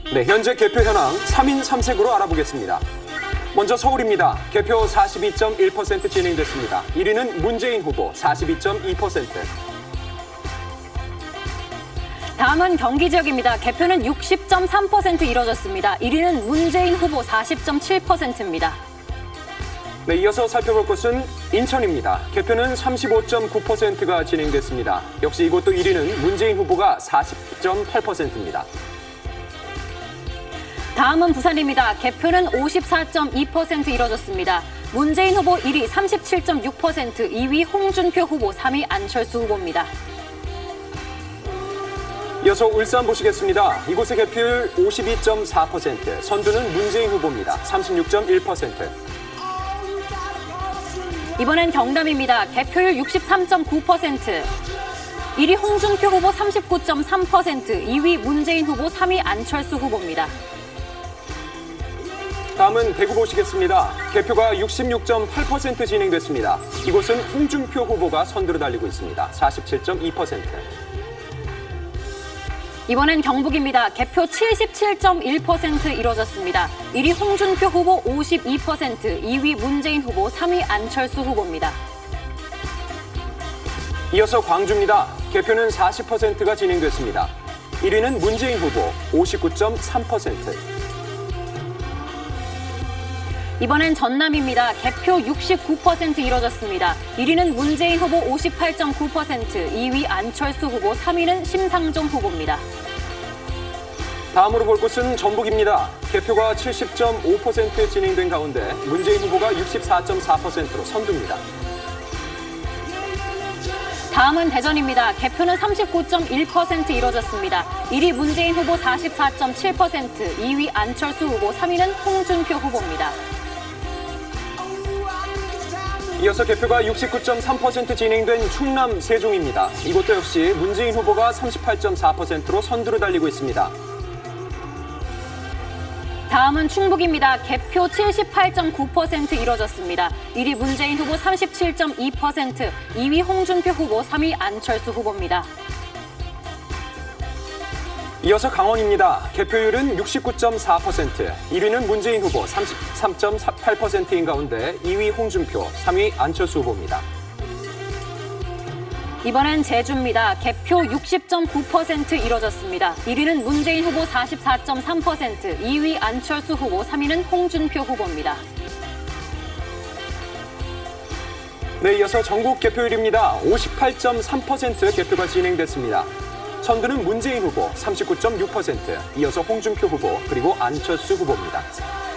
네, 현재 개표 현황 3인 3색으로 알아보겠습니다. 먼저 서울입니다. 개표 42.1% 진행됐습니다. 1위는 문재인 후보 42.2%. 다음은 경기 지역입니다. 개표는 60.3% 이뤄졌습니다. 1위는 문재인 후보 40.7%입니다. 네, 이어서 살펴볼 곳은 인천입니다. 개표는 35.9%가 진행됐습니다. 역시 이곳도 1위는 문재인 후보가 40.8%입니다. 다음은 부산입니다. 개표는 54.2% 이뤄졌습니다. 문재인 후보 1위 37.6%, 2위 홍준표 후보, 3위 안철수 후보입니다. 이어서 울산 보시겠습니다. 이곳의 개표율 52.4%, 선두는 문재인 후보입니다. 36.1%. 이번엔 경남입니다. 개표율 63.9%, 1위 홍준표 후보 39.3%, 2위 문재인 후보, 3위 안철수 후보입니다. 다음은 대구 보시겠습니다. 개표가 66.8% 진행됐습니다. 이곳은 홍준표 후보가 선두로 달리고 있습니다. 47.2%. 이번엔 경북입니다. 개표 77.1% 이뤄졌습니다. 1위 홍준표 후보 52%, 2위 문재인 후보, 3위 안철수 후보입니다. 이어서 광주입니다. 개표는 40%가 진행됐습니다. 1위는 문재인 후보 59.3%. 이번엔 전남입니다. 개표 69% 이뤄졌습니다. 1위는 문재인 후보 58.9%, 2위 안철수 후보, 3위는 심상정 후보입니다. 다음으로 볼 곳은 전북입니다. 개표가 70.5% 진행된 가운데 문재인 후보가 64.4%로 선두입니다. 다음은 대전입니다. 개표는 39.1% 이뤄졌습니다. 1위 문재인 후보 44.7%, 2위 안철수 후보, 3위는 홍준표 후보입니다. 이어서 개표가 69.3% 진행된 충남 세종입니다. 이곳도 역시 문재인 후보가 38.4%로 선두로 달리고 있습니다. 다음은 충북입니다. 개표 78.9% 이뤄졌습니다. 1위 문재인 후보 37.2%, 2위 홍준표 후보, 3위 안철수 후보입니다. 이어서 강원입니다. 개표율은 69.4%, 1위는 문재인 후보 33.8%인 가운데 2위 홍준표, 3위 안철수 후보입니다. 이번엔 제주입니다. 개표 60.9% 이뤄졌습니다. 1위는 문재인 후보 44.3%, 2위 안철수 후보, 3위는 홍준표 후보입니다. 네, 이어서 전국 개표율입니다. 58.3% 개표가 진행됐습니다. 선두는 문재인 후보 39.6%, 이어서 홍준표 후보, 그리고 안철수 후보입니다.